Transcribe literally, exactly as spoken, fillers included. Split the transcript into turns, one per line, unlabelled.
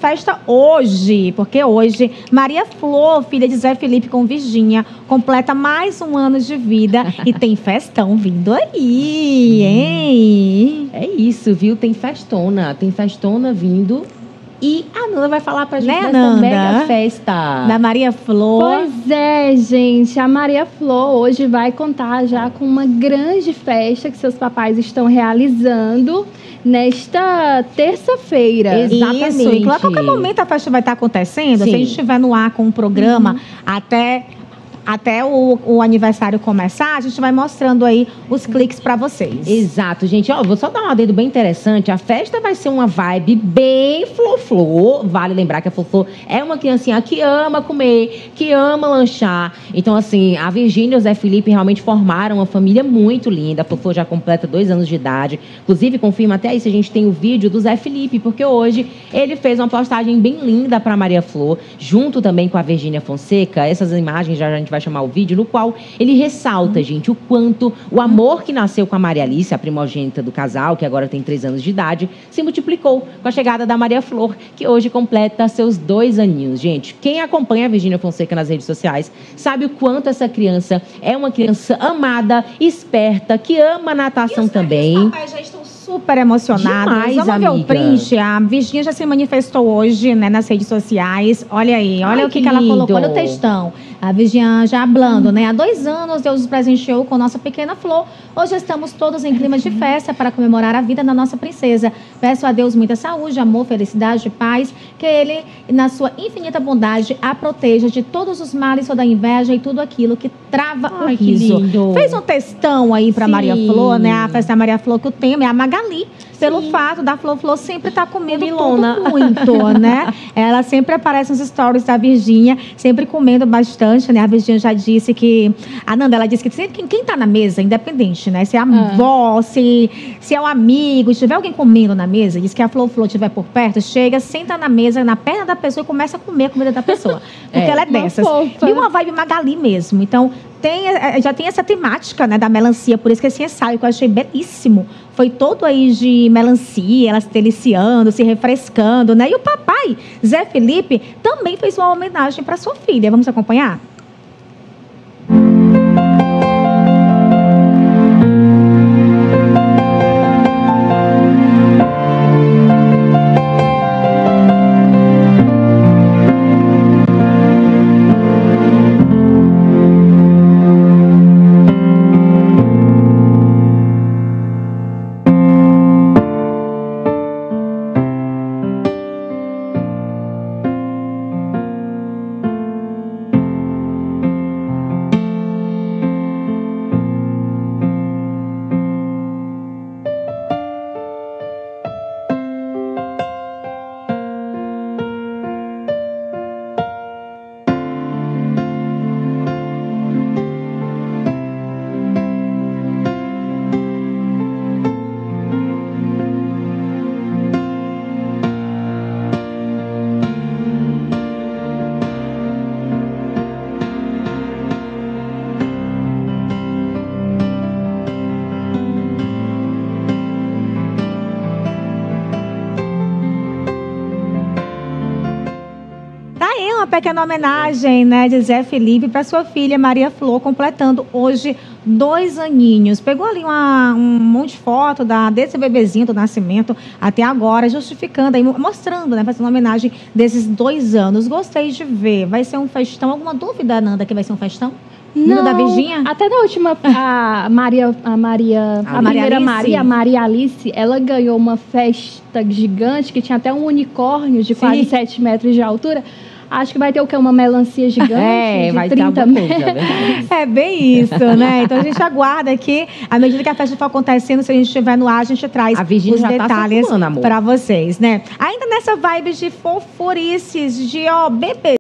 festa hoje, porque hoje Maria Flor, filha de Zé Felipe com Virgínia, completa mais um ano de vida e tem festão vindo aí, hein?
É isso, viu? Tem festona, tem festona vindo. E a Nanda vai falar pra gente
Né,
dessa
Nanda?
mega festa.
Da Maria Flor.
Pois é, gente. A Maria Flor hoje vai contar já com uma grande festa que seus papais estão realizando nesta terça-feira.
Exatamente. Isso, e a qualquer momento a festa vai estar acontecendo.
Sim.
Se a gente estiver no ar com o programa uhum. até... Até o, o aniversário começar, a gente vai mostrando aí os cliques para vocês.
Exato, gente. Ó, vou só dar um adendo bem interessante. A festa vai ser uma vibe bem flor-flor. Vale lembrar que a Flor é uma criancinha que ama comer, que ama lanchar. Então, assim, a Virgínia e o Zé Felipe realmente formaram uma família muito linda. A Flor já completa dois anos de idade. Inclusive, confirma até aí se a gente tem o vídeo do Zé Felipe, porque hoje ele fez uma postagem bem linda para Maria Flor, junto também com a Virgínia Fonseca. Essas imagens já a gente vai chamar o vídeo, no qual ele ressalta, gente, o quanto o amor que nasceu com a Maria Alice, a primogênita do casal, que agora tem três anos de idade, se multiplicou com a chegada da Maria Flor, que hoje completa seus dois aninhos. Gente, quem acompanha a Virgínia Fonseca nas redes sociais sabe o quanto essa criança é uma criança amada, esperta, que ama natação também.
Os papais já estão super emocionados.
Demais,
Vamos
amiga.
ver o print. A Virgínia já se manifestou hoje, né, nas redes sociais. Olha aí, olha
Ai,
o que,
que,
que ela
lindo.
colocou no textão. A Virgínia já hablando, né? Há dois anos Deus nos presenteou com nossa pequena Flor. Hoje estamos todos em clima de festa para comemorar a vida da nossa princesa. Peço a Deus muita saúde, amor, felicidade e paz. Que Ele, na sua infinita bondade, a proteja de todos os males, toda a inveja e tudo aquilo que trava
Ai,
o
que
riso.
lindo.
Fez um textão aí para
Sim.
Maria Flor, né? A festa da Maria Flor, que o tema é a Magali. Pelo
Sim.
fato da Flor Flor sempre estar tá comendo
Comilona.
tudo muito, né? Ela sempre aparece nos stories da Virgínia, sempre comendo bastante, né? A Virgínia já disse que... A Nanda, ela disse que sempre quem, quem tá na mesa, independente, né? Se é a
Ah.
avó, se, se é um amigo, se tiver alguém comendo na mesa, diz que a Flor Flor estiver por perto, chega, senta na mesa, na perna da pessoa e começa a comer a comida da pessoa. Porque
É.
ela é
Uma
dessas.
fofa.
E uma vibe Magali mesmo. Então, tem, já tem essa temática, né, da melancia, por isso que esse ensaio que eu achei belíssimo. Foi todo aí de melancia, ela se deliciando, se refrescando, né? E o papai, Zé Felipe, também fez uma homenagem para sua filha. Vamos acompanhar? Uma pequena homenagem, né, de Zé Felipe para sua filha Maria Flor, completando hoje dois aninhos. Pegou ali uma, um monte de foto da, desse bebezinho do nascimento até agora, justificando, aí, mostrando, né, fazendo uma homenagem desses dois anos. Gostei de ver. Vai ser um festão? Alguma dúvida, Nanda, que vai ser um festão?
Não,
da Virgínia?
Até na última, a Maria, a Maria, a,
A Maria
primeira
Alice.
Maria, a Maria Alice, ela ganhou uma festa gigante que tinha até um unicórnio de quase
Sim.
sete metros de altura. Acho que vai ter o quê? Uma melancia gigante
É,
de
vai
trinta
dar uma
metros.
coisa, é verdade.
É bem isso, né? Então a gente aguarda aqui, à medida que a festa for acontecendo, se a gente estiver no ar, a gente traz
A Virgínia
os
já tá
detalhes
circulando, amor.
para vocês, né? Ainda nessa vibe de fofurices, de ó, bebê.